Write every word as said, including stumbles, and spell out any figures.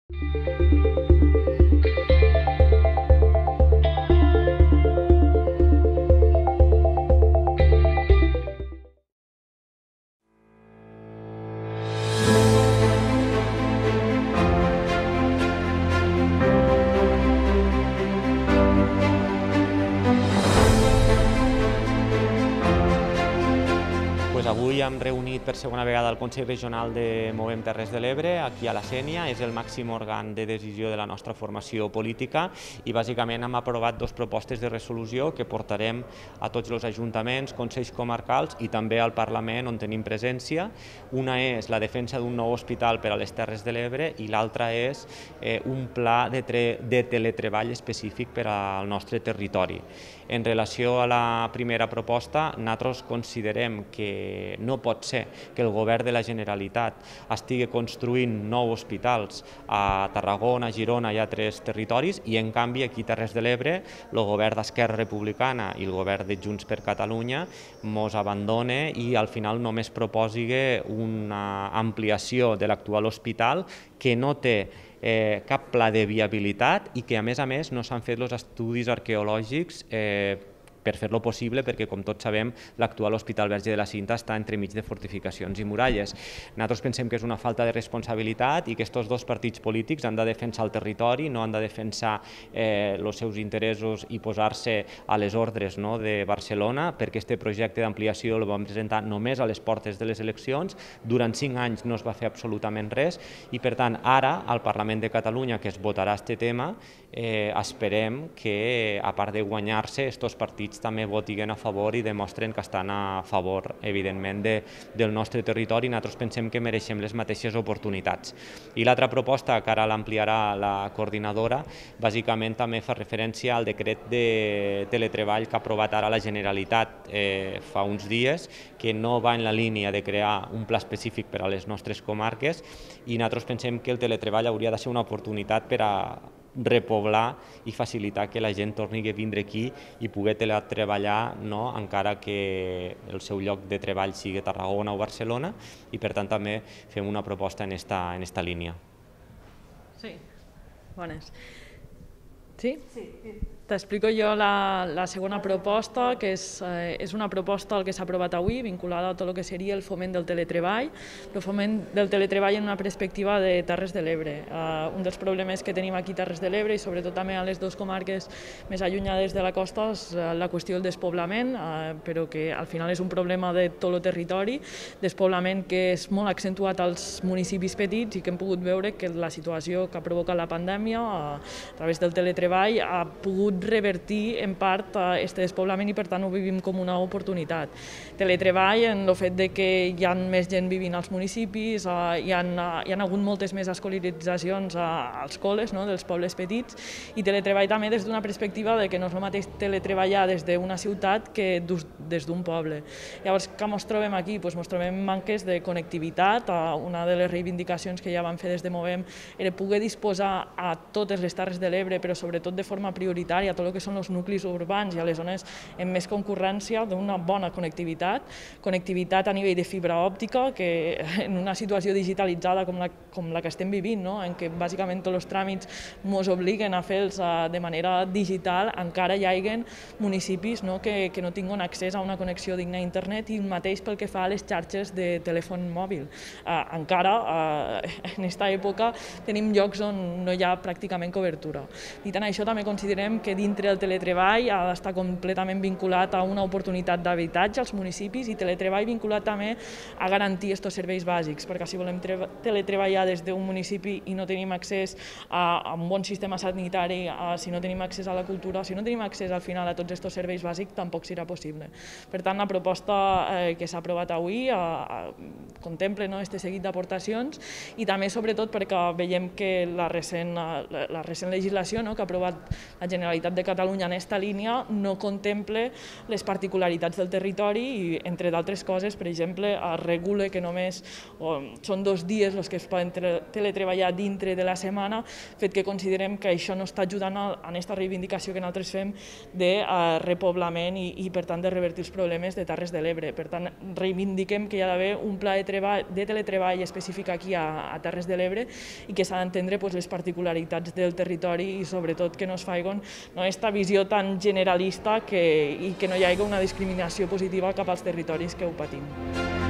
Avui hem reunit per segona vegada el Consell Regional de Movem Terres de l'Ebre, aquí a la Sénia, és el màxim òrgan de decisió de la nostra formació política i bàsicament hem aprovat dues propostes de resolució que portarem a tots els ajuntaments, consells comarcals i també al Parlament on tenim presència. Una és la defensa d'un nou hospital per a les Terres de l'Ebre i l'altra és eh, un pla de, de teletreball específic per al nostre territori. En relació a la primera proposta, nosaltres considerem que no pot ser que el govern de la Generalitat estigui construint nous hospitals a Tarragona, Girona i altres territoris i en canvi aquí a Terres de l'Ebre el govern d'Esquerra Republicana i el govern de Junts per Catalunya mos abandona i al final només proposi una ampliació de l'actual hospital que no té Eh, cap pla de viabilitat i que a més a més no s'han fet els estudis arqueològics eh, per fer-lo possible perquè, com tots sabem, l'actual Hospital Verge de la Cinta està entremig de fortificacions i muralles. Nosaltres pensem que és una falta de responsabilitat i que aquests dos partits polítics han de defensar el territori, no han de defensar eh, els seus interessos i posar-se a les ordres no, de Barcelona, perquè aquest projecte d'ampliació el vam presentar només a les portes de les eleccions, durant cinc anys no es va fer absolutament res i, per tant, ara, al Parlament de Catalunya, que es votarà aquest tema, eh, esperem que, a part de guanyar-se, aquests partits també votin a favor i demostren que estan a favor, evidentment, de, del nostre territori i nosaltres pensem que mereixem les mateixes oportunitats. I l'altra proposta, que ara l'ampliarà la coordinadora, bàsicament també fa referència al decret de teletreball que ha aprovat ara la Generalitat eh, fa uns dies, que no va en la línia de crear un pla específic per a les nostres comarques i nosaltres pensem que el teletreball hauria de ser una oportunitat per a repoblar i facilitar que la gent torni a vindre aquí i poder teletreballar, no? Encara que el seu lloc de treball sigui Tarragona o Barcelona i per tant també fem una proposta en esta, en esta línia. Sí, bones. Sí? Sí. T'explico jo la, la segona proposta, que és, eh, és una proposta el que s'ha aprovat avui, vinculada a tot el que seria el foment del teletreball, el foment del teletreball en una perspectiva de Terres de l'Ebre. Eh, un dels problemes que tenim aquí a Terres de l'Ebre i sobretot també a les dues comarques més allunyades de la costa és la qüestió del despoblament, eh, però que al final és un problema de tot el territori, despoblament que és molt accentuat als municipis petits i que hem pogut veure que la situació que ha provocat la pandèmia a, a través del teletreball ha pogut revertir en part aquest despoblament i per tant ho vivim com una oportunitat. Teletreball en el fet de que hi ha més gent vivint als municipis, hi ha, hi ha hagut moltes més escolaritzacions als col·les no, dels pobles petits i teletreball també des d'una perspectiva de que no és el mateix teletreballar des d'una ciutat que des d'un poble. Llavors, què ens trobem aquí? Doncs ens trobem manques de connectivitat. Una de les reivindicacions que ja vam fer des de Movem era poder disposar a totes les Terres de l'Ebre, però sobretot de forma prioritària a tot el que són els nuclis urbans i a les zones amb més concurrència d'una bona connectivitat, connectivitat a nivell de fibra òptica, que en una situació digitalitzada com la, com la que estem vivint, no? En què bàsicament tots els tràmits ens obliguen a fer-los de manera digital, encara hi hagi municipis no? que, que no tinguin accés a una connexió digna a internet i el mateix pel que fa a les xarxes de telèfon mòbil. Eh, encara, eh, en aquesta època, tenim llocs on no hi ha pràcticament cobertura. I tant això també considerem que dintre del teletreball ha d'estar completament vinculat a una oportunitat d'habitatge als municipis i teletreball vinculat també a garantir aquests serveis bàsics, perquè si volem teletreballar des d'un municipi i no tenim accés a, a un bon sistema sanitari, a, si no tenim accés a la cultura, si no tenim accés al final a tots aquests serveis bàsics, tampoc serà possible. Per tant, la proposta eh, que s'ha aprovat avui a, a, contempla no, este seguit d'aportacions i també, sobretot, perquè veiem que la recent, la, la recent legislació no, que ha aprovat la Generalitat Generalitat de Catalunya en aquesta línia no contemple les particularitats del territori i, entre d'altres coses, per exemple, regula que només són dos dies els que es poden teletreballar dintre de la setmana, fet que considerem que això no està ajudant a aquesta reivindicació que nosaltres fem de repoblament i, i per tant, de revertir els problemes de Terres de l'Ebre. Per tant, reivindiquem que hi ha d'haver un pla de, treball, de teletreball específic aquí a, a Terres de l'Ebre i que s'ha d'entendre pues, les particularitats del territori i, sobretot, que no es faci no, aquesta visió tan generalista que, i que no hi hagi una discriminació positiva cap als territoris que ho patim.